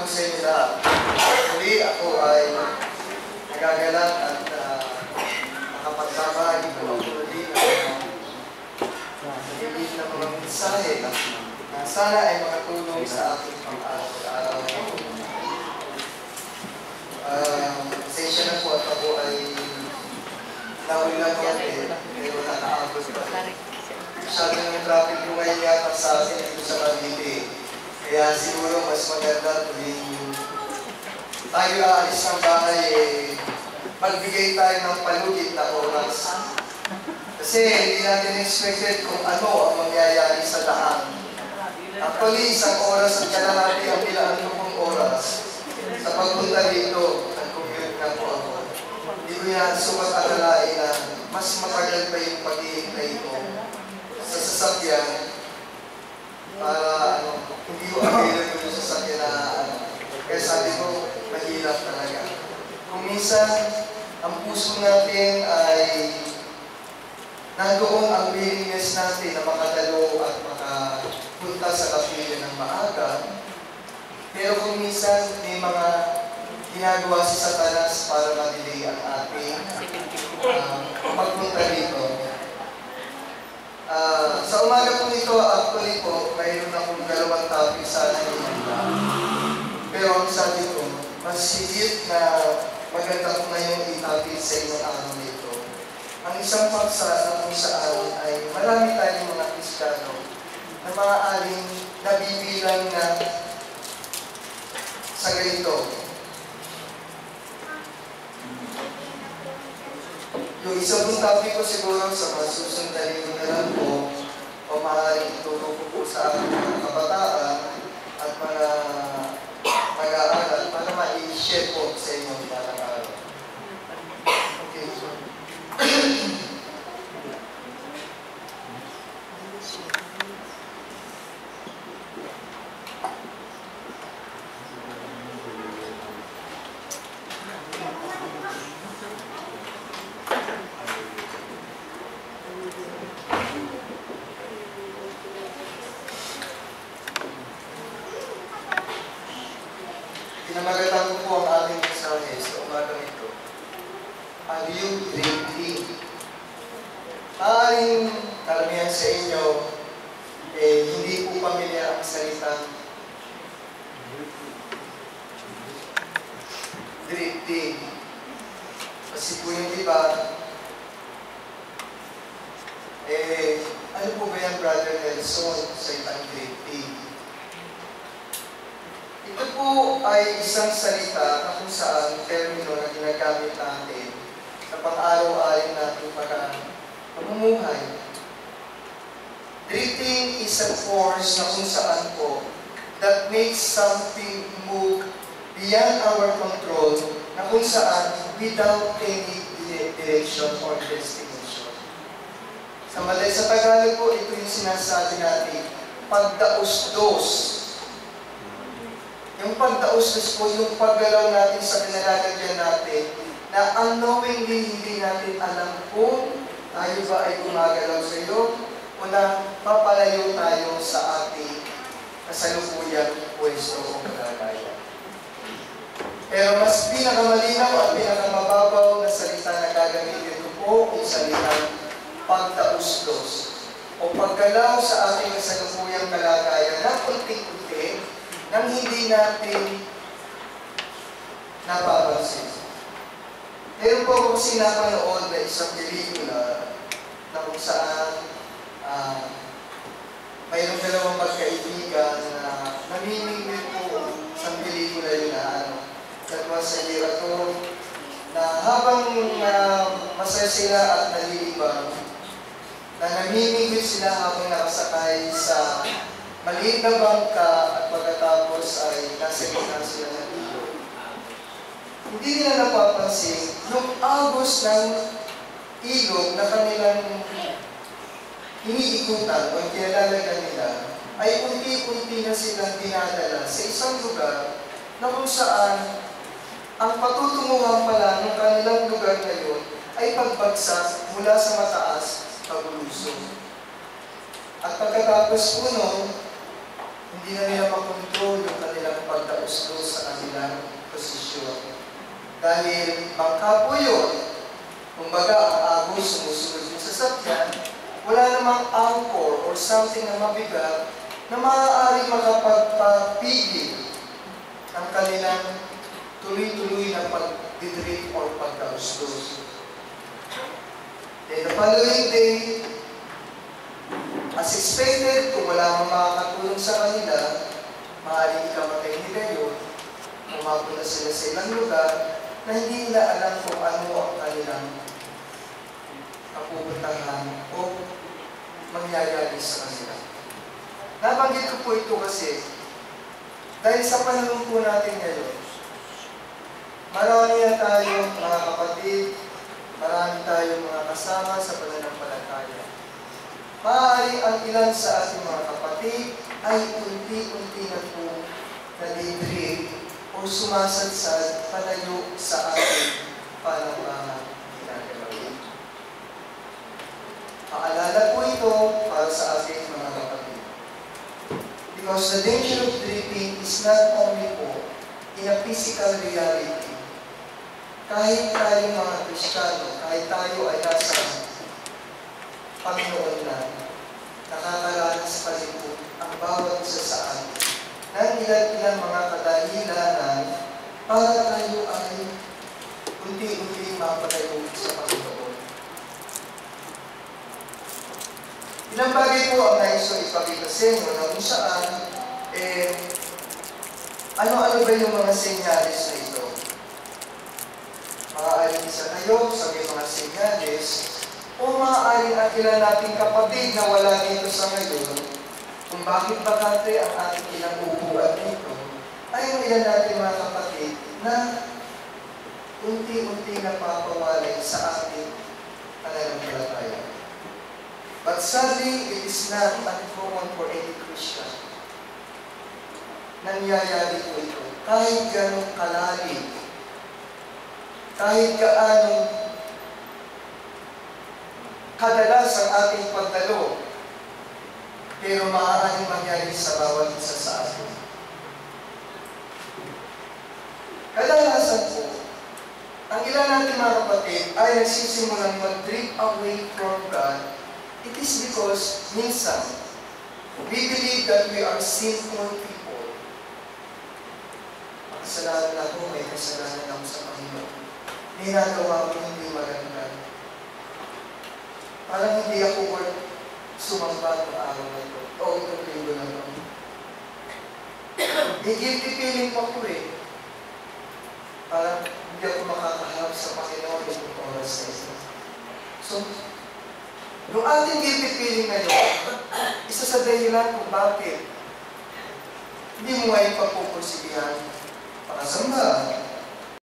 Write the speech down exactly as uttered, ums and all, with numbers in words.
po sa inyo lahat. Muli ako ay nagagalak at uh, nakapagkabahagi ng mga muli na nagigit na mga mensahe na sana ay makatulong sa ating pang-araw-araw. Uh, Sensya na po at ako ay nawin lang yan eh, pero nakaabot pa. Masyado ng traffic yung ngayon yata sa atin dito sa Cavite. Kaya siguro mas maganda tuwing tayo aalis ng bahay, eh, magbigay tayo ng palugit na oras. Kasi hindi natin expected kung ano ang mangyayari sa daan. Actually, isang oras at kalahati ang ilang lubong oras. Sa pagpunta dito, nag-commute na po ako. Hindi ko yan sumat-atalain na mas matagal pa yung pag-iintay ko sa sasakyan para ano, hindi ko available yung sasakyan na ano. Kaya sabi ko, mahirap talaga. Kung minsan, ang puso natin ay nandoon ang willingness natin na makadalo at makapunta sa kapilya ng maaga. Pero kung minsan, may mga ginagawa si Satanas para ma-delay ang ating uh, pagpunta dito. Uh, sa umaga po nito, actually po, mayroon akong dalawang topic sa atin. Pero ang sabi ko, mas higit na maganda ko ngayon i-topic sa inyong araw nito. Ang isang paksa na kung saan ay marami tayong mga Kristiyano na maaaring nabibilang na sa ganito. Yung isang pong topic ko siguro sa mga susundalin ko na lang po o maaaring itulong ko po sa aking mga kabataan at mga mag-aaral para ma-share po sa inyong parang araw. Okay, so. Pinamagatan ko po ang ating mensahe sa umagang ito. Are you ready? Maaaring karamihan sa inyo, eh, hindi po pamilyar ang salitang drifting. Kasi po yung iba, eh, ano po ba yan, Brother Nelson, salitang drifting? Ito po ay isang salita na kung saan termino na ginagamit natin sa pang-araw-araw natin pamumuhay. Drifting is a force na kung saan po that makes something move beyond our control na kung saan without any direction or destination. Sa Malay sa Tagalog po, ito yung sinasabi natin, pagdaos-dos. Yung pagdaos-dos po, yung paggalaw natin sa pinalalagyan natin na unknowingly hindi natin alam kung tayo ba ay gumagalaw sa iyo o na papalayo tayo sa ating kasalukuyang pwesto o kalagayan. Pero mas pinakamalinaw at pinakamababaw na salita na gagamitin ko po yung salitang pagdaos-dos o paggalaw sa ating kasalukuyang kalagayan na kunti-kunti nang hindi natin napapansin. Meron po akong sinapanood na isang pelikula na kung saan uh, mayroong dalawang magkaibigan na namimingwit po sa pelikula yun na ano, that was a year ago, na habang uh, masaya sila at nalilibang, na namimingwit sila habang nakasakay sa maliit na bangka at pagkatapos ay nasa gitna sila ng ilog. Hindi nila napapansin, yung agos ng ilog na kanilang iniikutan o kinalalagan nila, ay unti-unti na silang dinadala sa isang lugar na kung saan ang patutunguhan pala ng kanilang lugar na yun ay pagbagsak mula sa mataas pagulusog. At pagkatapos po nun, hindi na nila makontrol yung kanilang pagdaos-dos sa Dahil bangka po yun, kumbaga ang agos sumusunod yung sasakyan, wala namang anchor or something na mabigat na maaari makapagpapigil ang kanilang tuloy-tuloy na pag-drift or pagkaustos. Then the following day, as expected, kung wala mang makakatulong sa kanila, maaaring ikamatay nila yun, pumapunta sila sa ilang lugar na hindi nila alam kung ano ang kanilang kapupuntahan o mangyayari sa kanila. Nabanggit ko po ito kasi dahil sa panahon po natin ngayon, marami na tayong mga kapatid, marami tayong mga kasama sa pananampalataya. Maaari ang ilan sa ating mga kapatid ay unti-unti na po nadidrift o sumasadsad palayo sa ating panambangang ginagalaw. Paalala po ito para sa ating mga kapatid. Because the danger of drifting is not only po in a physical reality. Kahit tayo mga Kristiyano, kahit tayo ay nasa Panginoon na, nakakaranas pa rin po ang bawat isa sa atin ng ilan-ilang mga kadahilanan para tayo ay unti-unti mapatayo sa Panginoon. Ilang bagay po ang nais ko ipakita sa inyo na kung saan, eh, ano-ano ba yung mga senyales na ito? Maaaring isa kayo sa may mga senyales o maaaring ang ilan nating kapatid na wala dito sa ngayon kung bakit bakante ang ating ilang upuan dito ay ang ilan nating mga kapatid na unti-unti napapawalay sa ating pananampalataya. But sadly, it is not uncommon for any Christian. Nangyayari po ito. Kahit ganong kalalim, kahit gaano kadalas ang ating pagdalo, pero maaaring mangyari sa bawat isa sa atin. Kadalasan po, ang ilan natin mga kapatid ay nagsisimulang mag-drift away from God. It is because minsan, we believe that we are sinful people. Kasalanan ako, may kasalanan ako sa Panginoon. Ninagawa ko hindi maganda. Parang hindi ako worth sumamba ng araw na ito. O itong linggo na ito. May guilty feeling pa ko eh. Parang hindi ako makakaharap sa Panginoon itong oras na ito. So, yung ating guilty feeling ngayon, isa sa dahilan kung bakit hindi mo ngayon pagpupursigihan pakasamba,